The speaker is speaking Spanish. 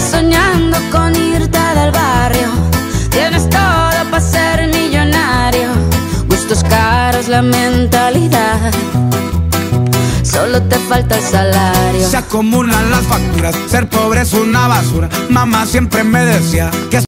soñando con irte del barrio. Tienes todo para ser millonario, gustos caros, la mentalidad, solo te falta el salario. Se acumulan las facturas, ser pobre es una basura. Mamá siempre me decía que